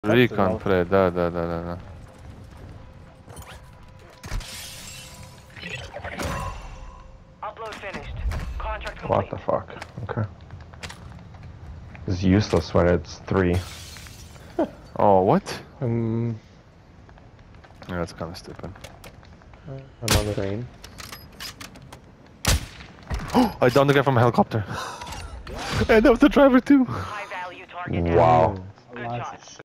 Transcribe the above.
Recon pre, da. Upload finished. Contract complete. What the fuck? Okay. It's useless when it's 3. Oh, what? Um, Yeah, that's kind of stupid. I'm on the train. I downed the guy from a helicopter. And that was the driver too. High value target. Wow. Good shot.